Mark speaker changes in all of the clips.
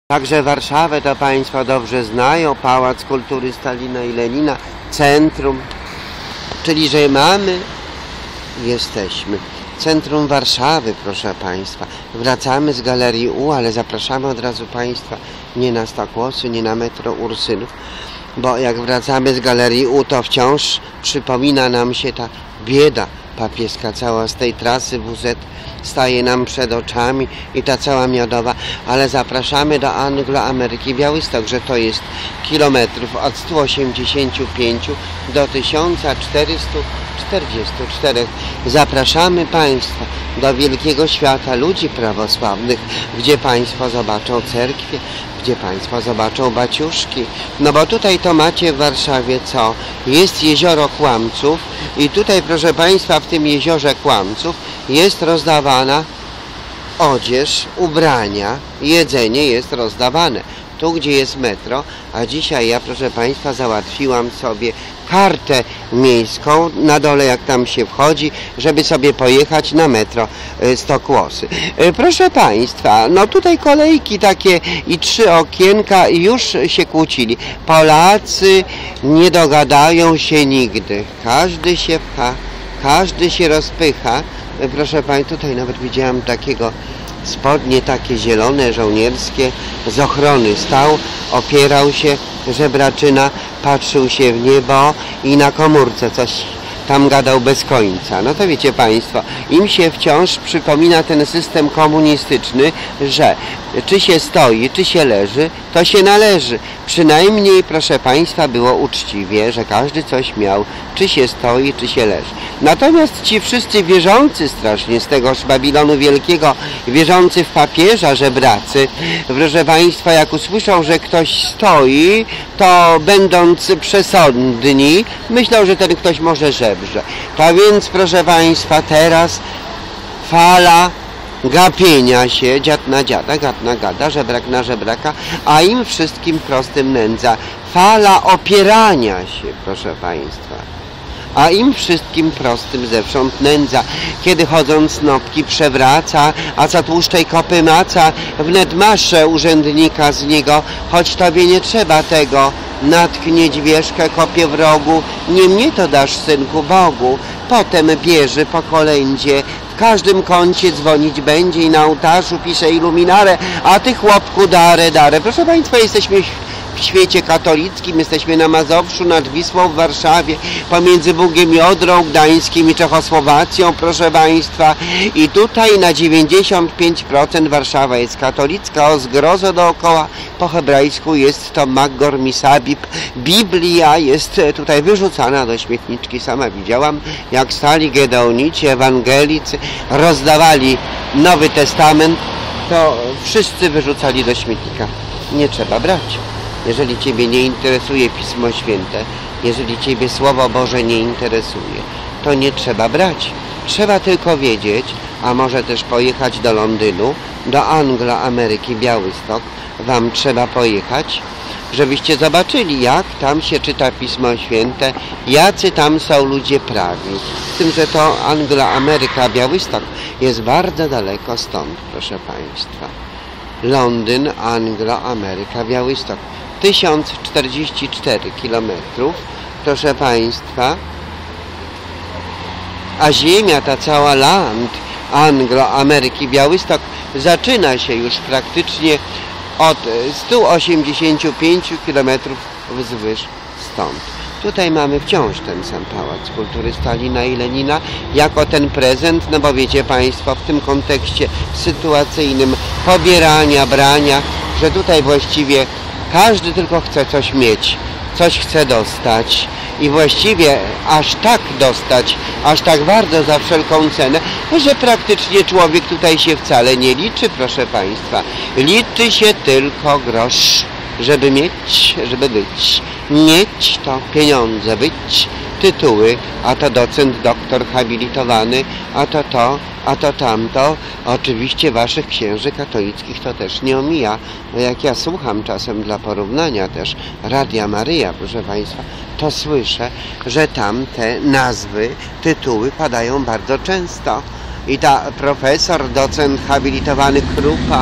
Speaker 1: Także Warszawę to Państwo dobrze znają, Pałac Kultury Stalina i Lenina, centrum, czyli że jesteśmy. Centrum Warszawy, proszę Państwa. Wracamy z Galerii U, ale zapraszamy od razu Państwa nie na Stokłosy, nie na metro Ursynów, bo jak wracamy z Galerii U, to wciąż przypomina nam się ta bieda papieska cała z tej trasy WZ staje nam przed oczami i ta cała miodowa, ale zapraszamy do Anglo-Ameryki Białystok, że to jest kilometrów od 185 do 1444. Zapraszamy Państwa do wielkiego świata ludzi prawosławnych, gdzie Państwo zobaczą cerkwie, gdzie Państwo zobaczą baciuszki. No bo tutaj to macie w Warszawie co? Jest jezioro Kłamców i tutaj, proszę Państwa, w tym jeziorze Kłamców jest rozdawana odzież, ubrania, jedzenie jest rozdawane. Tu, gdzie jest metro, a dzisiaj ja, proszę Państwa, załatwiłam sobie kartę miejską na dole, jak tam się wchodzi, żeby sobie pojechać na metro Stokłosy. Proszę Państwa, no tutaj kolejki takie i 3 okienka i już się kłócili. Polacy nie dogadają się nigdy. Każdy się pcha, każdy się rozpycha. Proszę Państwa, tutaj nawet widziałam takiego spodnie takie zielone, żołnierskie, z ochrony stał, opierał się, żebraczyna, patrzył się w niebo i na komórce coś tam gadał bez końca. No to wiecie Państwo, im się wciąż przypomina ten system komunistyczny, że czy się stoi, czy się leży, to się należy. Przynajmniej, proszę Państwa, było uczciwie, że każdy coś miał, czy się stoi, czy się leży. Natomiast ci wszyscy wierzący strasznie z tegoż Babilonu Wielkiego, wierzący w papieża, żebracy, proszę Państwa, jak usłyszą, że ktoś stoi, to będąc przesądni, myślą, że ten ktoś może żebrze. Tak więc, proszę Państwa, teraz fala gapienia się, dziad na dziada, gad na gada, żebrak na żebraka, a im wszystkim prostym nędza. Fala opierania się, proszę Państwa. A im wszystkim prostym zewsząd nędza. Kiedy chodząc snopki przewraca, a co tłuszczej kopy maca, wnet masze urzędnika z niego, choć tobie nie trzeba tego. Natknie dźwieżkę, kopie w rogu, nie mnie to dasz, synku, Bogu. Potem bierze po kolędzie, w każdym kącie dzwonić będzie i na ołtarzu pisze iluminare, a ty, chłopku, darę. Proszę Państwa, jesteśmy w świecie katolickim, jesteśmy na Mazowszu, nad Wisłą w Warszawie, pomiędzy Bugiem i Odrą, Gdańskim i Czechosłowacją, proszę Państwa. I tutaj na 95% Warszawa jest katolicka, o zgrozo dookoła. Po hebrajsku jest to Maggor Misabib. Biblia jest tutaj wyrzucana do śmietniczki. Sama widziałam, jak stali gedeonici, ewangelicy, rozdawali Nowy Testament, to wszyscy wyrzucali do śmietnika. Nie trzeba brać. Jeżeli Ciebie nie interesuje Pismo Święte, jeżeli Ciebie Słowo Boże nie interesuje, to nie trzeba brać. Trzeba tylko wiedzieć, a może też pojechać do Londynu, do Anglo-Ameryki Białystok. Wam trzeba pojechać, żebyście zobaczyli, jak tam się czyta Pismo Święte, jacy tam są ludzie prawi. Z tym, że to Anglo-Ameryka Białystok jest bardzo daleko stąd, proszę Państwa. Londyn, Anglo-Ameryka Białystok. 1044 km, proszę Państwa, a ziemia, ta cała land Anglo-Ameryki Białystok zaczyna się już praktycznie od 185 km wzwyż stąd. Tutaj mamy wciąż ten sam Pałac Kultury Stalina i Lenina jako ten prezent, no bo wiecie Państwo, w tym kontekście sytuacyjnym pobierania, brania, że tutaj właściwie każdy tylko chce coś mieć, coś chce dostać i właściwie aż tak dostać, aż tak bardzo za wszelką cenę, że praktycznie człowiek tutaj się wcale nie liczy, proszę Państwa. Liczy się tylko grosz, żeby mieć, żeby być. Mieć to pieniądze, być tytuły, a to docent, doktor habilitowany, a to, a to tamto. Oczywiście waszych księży katolickich to też nie omija. Jak ja słucham czasem dla porównania też Radia Maryja, proszę Państwa, to słyszę, że tam te nazwy, tytuły padają bardzo często. I ta profesor, docent habilitowany Krupa,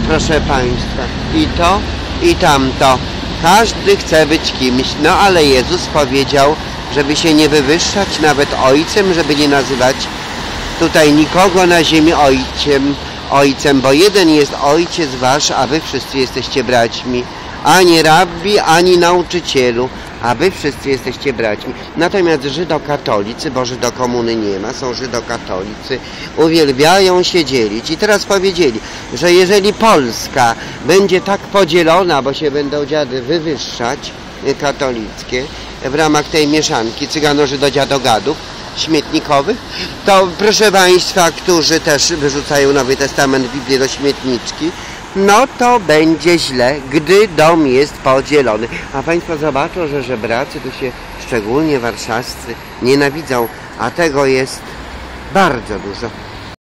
Speaker 1: proszę Państwa. I to, i tamto. Każdy chce być kimś. No ale Jezus powiedział, żeby się nie wywyższać nawet ojcem, żeby nie nazywać tutaj nikogo na ziemi ojcem, bo jeden jest ojciec wasz, a wy wszyscy jesteście braćmi. Ani rabbi, ani nauczycielu, a wy wszyscy jesteście braćmi. Natomiast żydokatolicy, bo żydokomuny nie ma, są żydokatolicy, uwielbiają się dzielić. I teraz powiedzieli, że jeżeli Polska będzie tak podzielona, bo się będą dziady wywyższać, katolickie, w ramach tej mieszanki cygano-żydo-dziadogadów śmietnikowych, to proszę Państwa, którzy też wyrzucają Nowy Testament, Biblię do śmietniczki, no to będzie źle, gdy dom jest podzielony. A Państwo zobaczą, że żebracy, tu się szczególnie warszawscy nienawidzą, a tego jest bardzo dużo.